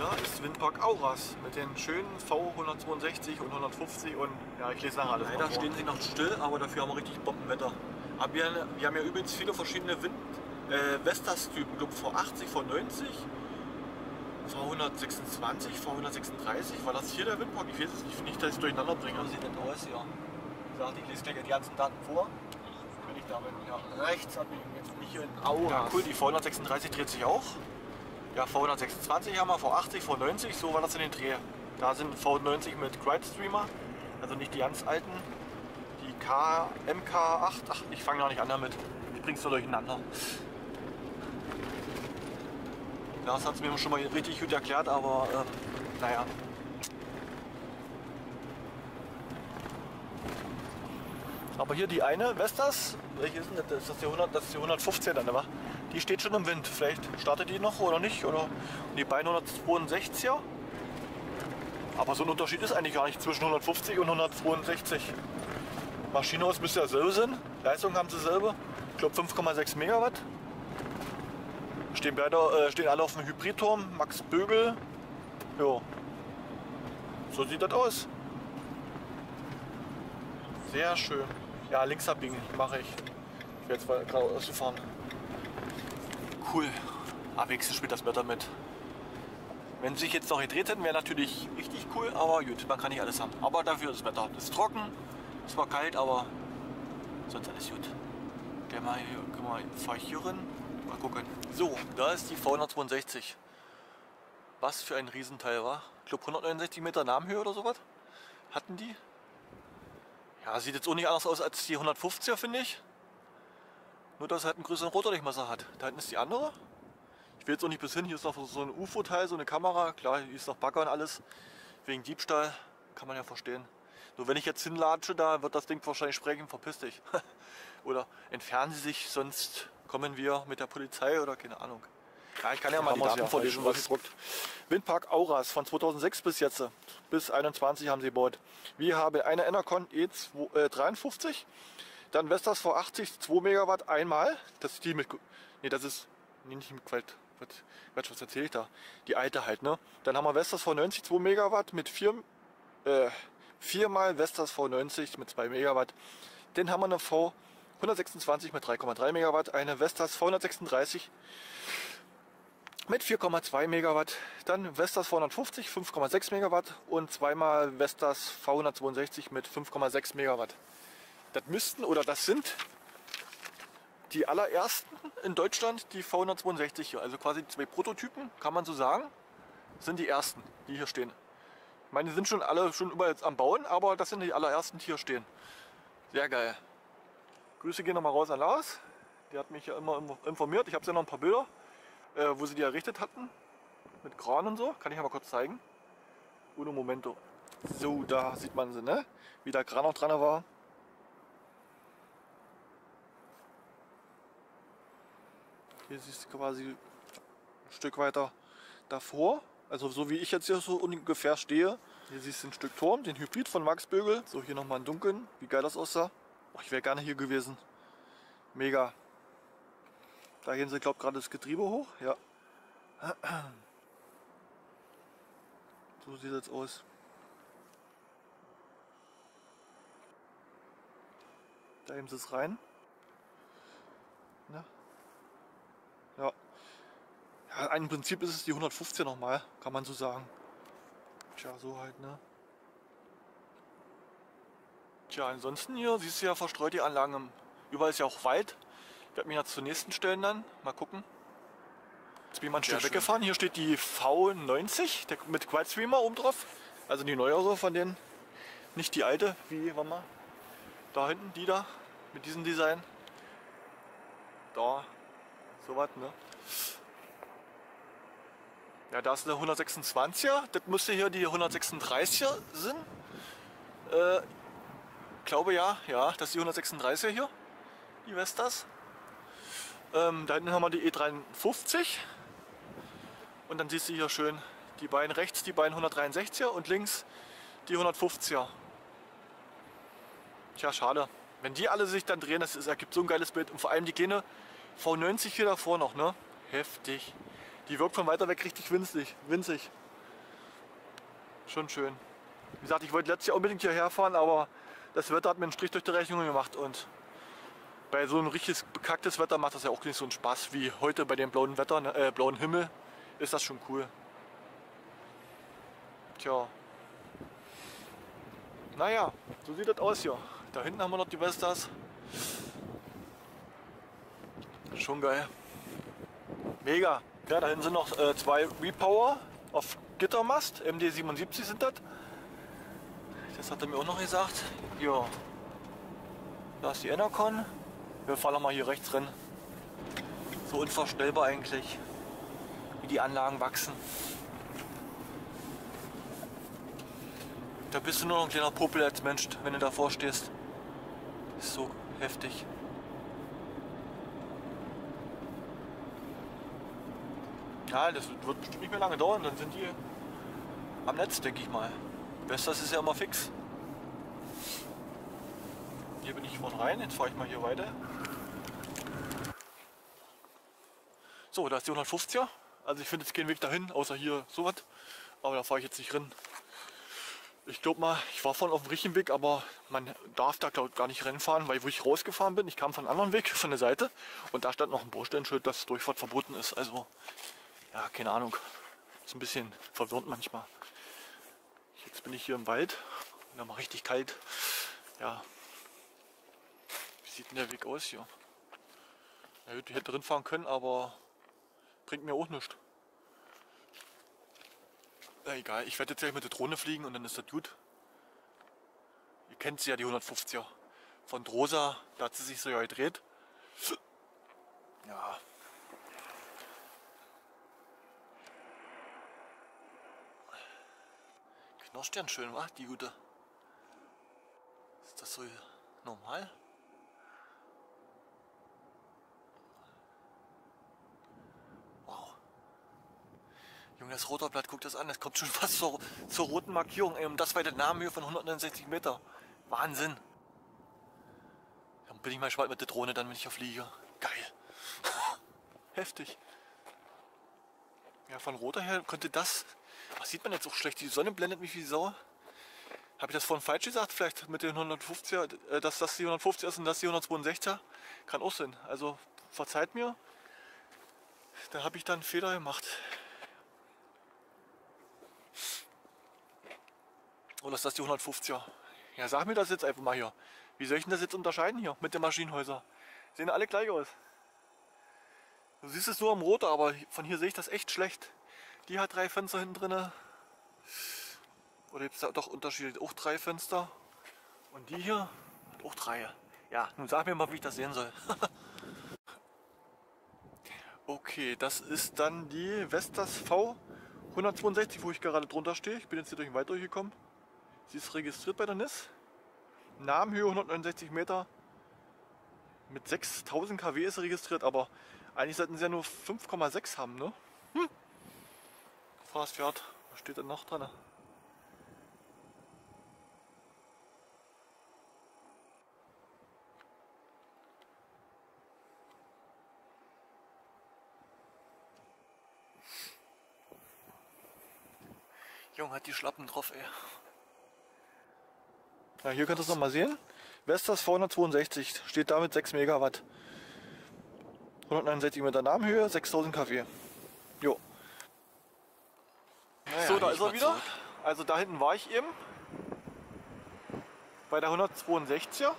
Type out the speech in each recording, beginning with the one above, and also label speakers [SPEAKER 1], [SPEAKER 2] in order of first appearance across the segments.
[SPEAKER 1] Da ist Windpark Auras mit den schönen V162 und 150 und ja, ich lese nachher alles.
[SPEAKER 2] Leider stehen sie noch still, aber dafür haben wir richtig Bombenwetter. Aber wir haben ja übrigens viele verschiedene Vestas-Typen, glaube V80, V90, V126, V136. War das hier der Windpark? Ich weiß es nicht, nicht, dass ich es durcheinander bringe.
[SPEAKER 1] So sieht das aus, ja. Wie gesagt, ich lese gleich die ganzen Daten vor. Wenn ich da bin, ja, rechts abbiegen, jetzt nicht hier in Auras.
[SPEAKER 2] Ja, cool, die V136 dreht sich auch. Ja, V126 haben wir, V80, V90, so war das in den Dreh. Da sind V90 mit Gridestreamer, also nicht die ganz alten. Die MK8, ach, ich fange noch nicht an damit. Ich bring's nur durcheinander. Das hat es mir schon mal richtig gut erklärt, aber naja. Aber hier die eine Vestas, welche ist denn das? Das ist die 115 dann, wa? Die steht schon im Wind. Vielleicht startet die noch oder nicht. Oder die beiden 162er. Aber so ein Unterschied ist eigentlich gar nicht zwischen 150 und 162. Maschinenhaus müsste ja selber sein. Leistung haben sie selber. Ich glaube 5,6 Megawatt. Stehen alle auf dem Hybridturm. Max Bögel. Jo. So sieht das aus. Sehr schön. Ja, links abbiegen mache ich. Ich werde jetzt mal geradeaus fahren. Cool. Wenigstens spielt das Wetter mit. Wenn sie sich jetzt noch gedreht hätten, wäre natürlich richtig cool, aber gut, man kann nicht alles haben. Aber dafür ist das Wetter. Es ist trocken, es war kalt, aber sonst alles gut. Der mal hier, guck mal, fahr ich hier rein. Mal gucken. So, da ist die V162. Was für ein Riesenteil war. Ich glaube 169 Meter Namenhöhe oder sowas. Hatten die. Ja, sieht jetzt auch nicht anders aus als die 150er, finde ich. Nur, dass es halt einen größeren Rotordurchmesser hat. Da hinten ist die andere. Ich will jetzt auch nicht bis hin. Hier ist noch so ein UFO-Teil, so eine Kamera. Klar, hier ist noch Bagger und alles. Wegen Diebstahl. Kann man ja verstehen. Nur wenn ich jetzt hinlatsche, da wird das Ding wahrscheinlich sprechen, verpiss dich. Oder entfernen Sie sich, sonst kommen wir mit der Polizei oder keine Ahnung. Ja, ich kann ja mal die Daten vorlesen, was gedruckt. Windpark Auras von 2006 bis jetzt. Bis 21 haben sie gebaut. Wir haben eine Enercon E53. Dann Vestas V80, 2 Megawatt einmal. Das ist die mit. Ne, das ist. Nee, nicht mit Quatsch, was erzähle ich da? Die alte halt, ne? Dann haben wir Vestas V90, 2 Megawatt mit 4 mal Vestas V90 mit 2 Megawatt. Dann haben wir eine V126 mit 3,3 Megawatt. Eine Vestas V136 mit 4,2 Megawatt. Dann Vestas V150, 5,6 Megawatt. Und zweimal Vestas V162 mit 5,6 Megawatt. Das müssten oder das sind die allerersten in Deutschland, die V162 hier. Also quasi 2 Prototypen, kann man so sagen. Sind die ersten, die hier stehen. Ich meine, die sind schon alle überall jetzt am Bauen, aber das sind die allerersten, die hier stehen. Sehr geil. Grüße gehen nochmal raus an Lars. Der hat mich ja immer informiert. Ich habe ja noch ein paar Bilder, wo sie die errichtet hatten. Mit Kran und so. Kann ich ja mal kurz zeigen. Uno momento. So, da sieht man sie, ne? Wie der Kran auch dran war. Hier siehst du quasi ein Stück weiter davor. Also so wie ich jetzt hier so ungefähr stehe. Hier siehst du ein Stück Turm, den Hybrid von Max Bögel. So, hier nochmal im Dunkeln. Wie geil das aussah. Oh, ich wäre gerne hier gewesen. Mega. Da gehen sie, glaube ich, gerade das Getriebe hoch. Ja. So sieht es aus. Da heben sie es rein. Ja. Ja. Ja, im Prinzip ist es die 115 nochmal, kann man so sagen. Tja, so halt, ne? Tja, ansonsten hier siehst du ja verstreut die Anlagen. Überall ist ja auch Wald. Ich werde mich jetzt zur nächsten stellen dann. Mal gucken. Jetzt bin ich mal ein Stück weggefahren. Hier steht die V90 mit Quadstreamer oben drauf. Also die neuere von denen. Nicht die alte, wie war mal. Da hinten, die da. Mit diesem Design. Da. So was, ne? Ja, da ist eine 126er. Das müsste hier die 136er sein. Ich glaube ja, das ist die 136er hier. Die Vestas. Da hinten haben wir die E53. Und dann siehst du hier schön die beiden rechts, die beiden 163er und links die 150er. Tja, schade. Wenn die alle sich dann drehen, das ergibt so ein geiles Bild. Und vor allem die kleine V90 hier davor noch, ne? Heftig. Die wirkt von weiter weg richtig winzig. Schon schön. Wie gesagt, ich wollte letztes Jahr unbedingt hierher fahren, aber das Wetter hat mir einen Strich durch die Rechnung gemacht. Und bei so einem richtig bekacktes Wetter macht das ja auch nicht so einen Spaß wie heute bei dem blauen Wetter, blauen Himmel. Ist das schon cool. Tja. Naja, so sieht das aus hier. Da hinten haben wir noch die Vestas. Schon geil. Mega. Ja, da hinten sind noch zwei Repower auf Gittermast. MD77 sind das. Das hat er mir auch noch gesagt. Ja. Da ist die Enercon. Wir fahren noch mal hier rechts rein. So unvorstellbar eigentlich, wie die Anlagen wachsen. Da bist du nur noch ein kleiner Popel als Mensch, wenn du davor stehst. Ist so heftig. Ja, das wird bestimmt nicht mehr lange dauern, dann sind die am Netz, denke ich mal. Vestas ist ja immer fix. Hier bin ich vorne rein, jetzt fahre ich mal hier weiter. So, da ist die 150er. Also ich finde jetzt keinen Weg dahin, außer hier sowas. Aber da fahre ich jetzt nicht rein. Ich glaube mal, ich war vorhin auf dem richtigen Weg, aber man darf da glaub, gar nicht reinfahren, weil wo ich rausgefahren bin, ich kam von einem anderen Weg, von der Seite. Und da stand noch ein Baustellenschild, dass Durchfahrt verboten ist. Also, ja, keine Ahnung. Ist ein bisschen verwirrend manchmal. Jetzt bin ich hier im Wald und da mal richtig kalt. Ja. Wie sieht denn der Weg aus hier? Ja, ich hätte drin fahren können, aber bringt mir auch nichts. Ja, egal, ich werde jetzt gleich mit der Drohne fliegen und dann ist das gut. Ihr kennt sie ja, die 150er. Von Drosa, da hat sie sich so ja gedreht. Ja. Knoscht ja schön, wa? Die gute. Ist das so normal? Wow. Junge, das Rotorblatt, guckt das an, das kommt schon fast zur roten Markierung. Ey, und das bei der Namenhöhe von 169 Meter. Wahnsinn. Dann bin ich mal gespannt mit der Drohne, dann wenn ich auf fliege. Geil. Heftig. Ja, von roter her könnte das... Was sieht man jetzt auch schlecht? Die Sonne blendet mich wie Sau. Habe ich das vorhin falsch gesagt? Vielleicht mit den 150er, dass das die 150er ist und das die 162er? Kann auch sein. Also verzeiht mir. Da habe ich dann einen Fehler gemacht. Oder ist das die 150er? Ja, sag mir das jetzt einfach mal hier. Wie soll ich denn das jetzt unterscheiden hier mit den Maschinenhäusern? Sehen alle gleich aus. Du siehst es nur am Rotor, aber von hier sehe ich das echt schlecht. Die hat 3 Fenster hinten drin. Oder gibt es da doch Unterschiede? Auch 3 Fenster. Und die hier hat auch 3. Ja, nun sag mir mal, wie ich das sehen soll. Okay, das ist dann die Vestas V 162, wo ich gerade drunter stehe. Ich bin jetzt hier durch den Wald durchgekommen. Sie ist registriert bei der NIS. Namenhöhe 169 Meter. Mit 6000 kW ist sie registriert, aber eigentlich sollten sie ja nur 5,6 haben, ne? Fast fährt. Was steht denn noch dran? Junge, hat die Schlappen drauf, ey. Ja, hier könnt ihr es noch mal sehen. Vestas V162 steht da mit 6 Megawatt. 169 Meter Namenhöhe, 6000 kW. Jo. Naja, so, da ist er wieder. Zurück. Also da hinten war ich eben. Bei der 162er.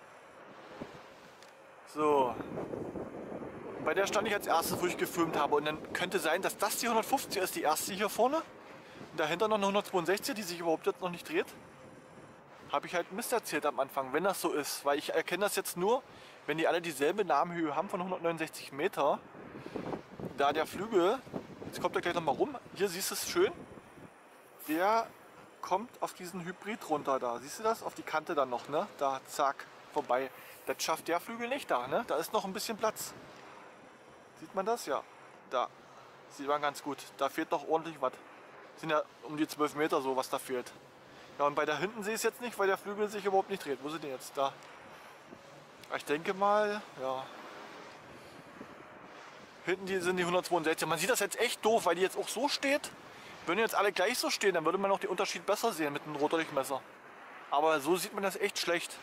[SPEAKER 2] So. Bei der stand ich als erstes, wo ich gefilmt habe. Und dann könnte sein, dass das die 150er ist, die erste hier vorne. Und dahinter noch eine 162er, die sich überhaupt jetzt noch nicht dreht. Habe ich halt Mist erzählt am Anfang, wenn das so ist. Weil ich erkenne das jetzt nur, wenn die alle dieselbe Namenhöhe haben von 169 Meter. Da der Flügel, jetzt kommt er gleich nochmal rum, hier siehst du es schön. Der kommt auf diesen Hybrid runter da. Siehst du das? Auf die Kante dann noch, ne? Da, zack, vorbei. Das schafft der Flügel nicht da, ne? Da ist noch ein bisschen Platz. Sieht man das? Ja. Da. Sieht man ganz gut. Da fehlt noch ordentlich was. Sind ja um die 12 Meter so, was da fehlt. Ja, und bei der hinten sehe ich es jetzt nicht, weil der Flügel sich überhaupt nicht dreht. Wo sind die jetzt? Da. Ich denke mal, ja. Hinten sind die 162. Man sieht das jetzt echt doof, weil die jetzt auch so steht. Wenn jetzt alle gleich so stehen, dann würde man auch den Unterschied besser sehen mit einem Rotordurchmesser. Aber so sieht man das echt schlecht.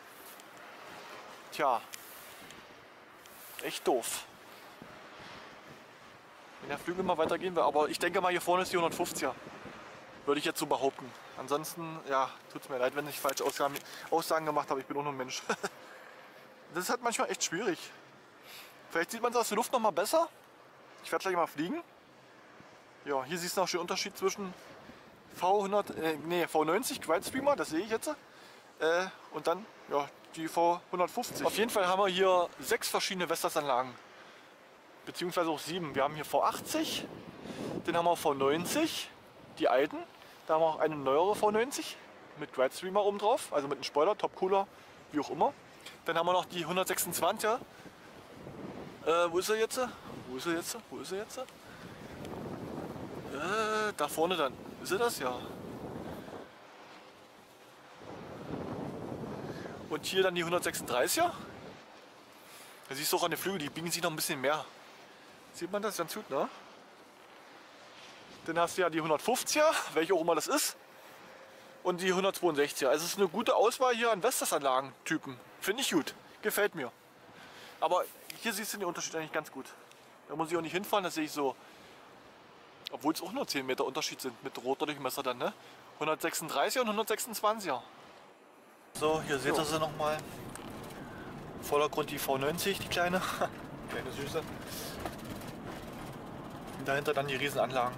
[SPEAKER 2] Tja. Echt doof. Wenn der Flügel mal weitergehen will. Aber ich denke mal, hier vorne ist die 150er. Würde ich jetzt so behaupten. Ansonsten, ja, tut es mir leid, wenn ich falsche Aussagen gemacht habe. Ich bin auch nur ein Mensch. Das ist halt manchmal echt schwierig. Vielleicht sieht man es aus der Luft noch mal besser. Ich werde gleich mal fliegen. Ja, hier siehst du noch den Unterschied zwischen V90 Gridestreamer, das sehe ich jetzt. Und dann ja, die V150. Auf jeden Fall haben wir hier 6 verschiedene Vestas-Anlagen. Beziehungsweise auch 7. Wir haben hier V80, dann haben wir V90, die alten. Da haben wir auch eine neuere V90 mit Gridestreamer oben drauf, also mit einem Spoiler, Top-Cooler, wie auch immer. Dann haben wir noch die 126er. Wo ist er jetzt? Wo ist er jetzt? Wo ist er jetzt? Da vorne dann. Ist er das? Ja. Und hier dann die 136er. Da siehst du auch an den Flügeln, die biegen sich noch ein bisschen mehr. Sieht man das ganz gut, ne? Dann hast du ja die 150er, welche auch immer das ist. Und die 162er. Also es ist eine gute Auswahl hier an Vestas-Anlagentypen. Finde ich gut. Gefällt mir. Aber hier siehst du den Unterschied eigentlich ganz gut. Da muss ich auch nicht hinfahren, das sehe ich so. Obwohl es auch nur 10 Meter Unterschied sind mit Rotordurchmesser dann, ne? 136er und 126er. So, hier seht ihr sie nochmal. Vordergrund die V90, die kleine. Kleine Süße. Und dahinter dann die Riesenanlagen.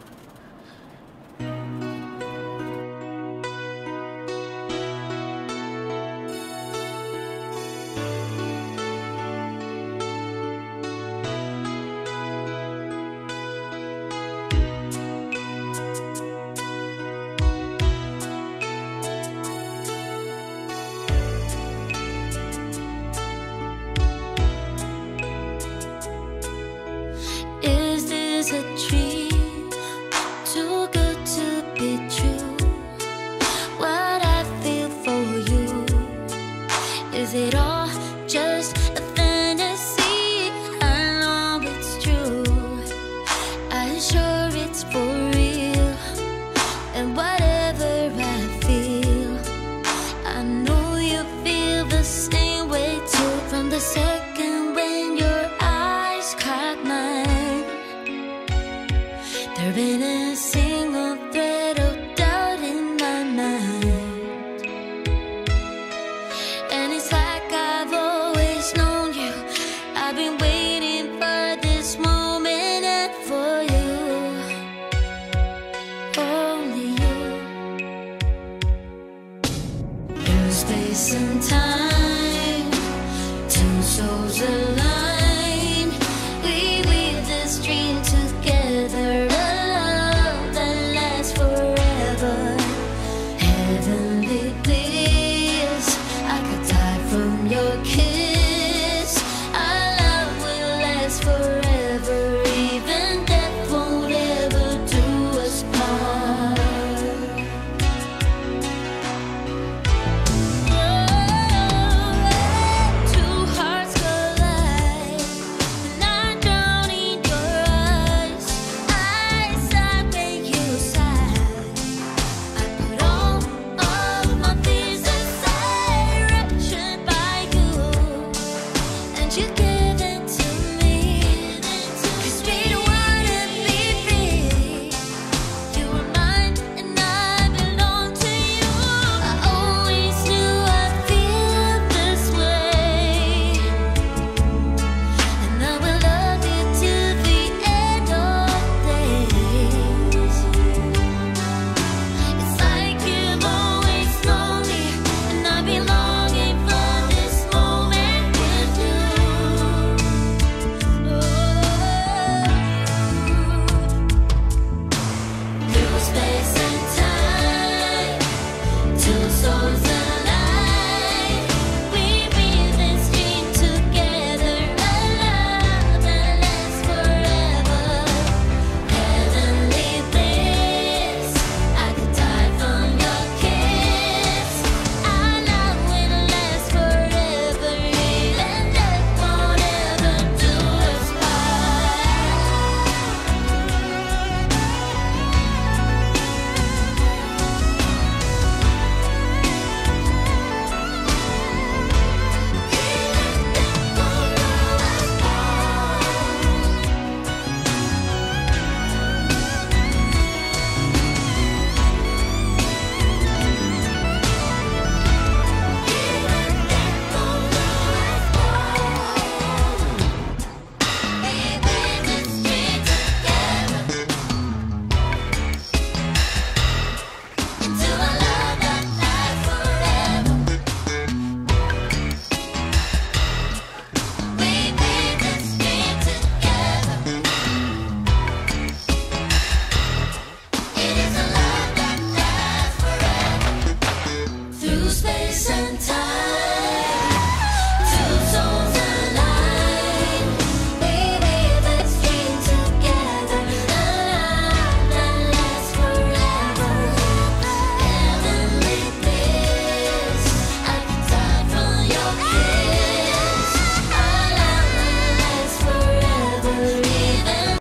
[SPEAKER 3] A dream too good to be true. What I feel for you, is it all just a fantasy? I know it's true, I'm sure it's for real. And whatever I feel, I know you feel the same way too. From the second when your eyes caught mine, there ain't a